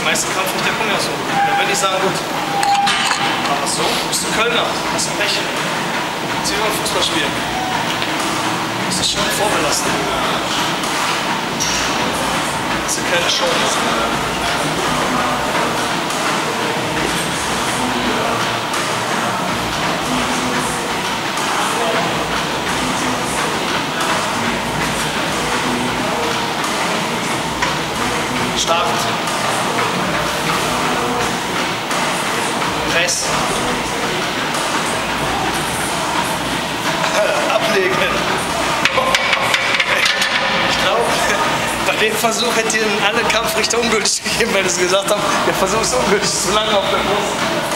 meisten Kampfrichter kommen ja so. Dann würde ich sagen, gut, mach das so, bist du Kölner, hast du Pech. Zieh mal Fußball spielen. Das ist schon vorbelastend. Das ist ja keine Chance. Start. Press. Ablegen. Ich glaube, bei dem Versuch hätte ihnen alle Kampfrichter ungültig gegeben, weil sie gesagt haben, der Versuch ist ungültig, zu lange auf der Brust.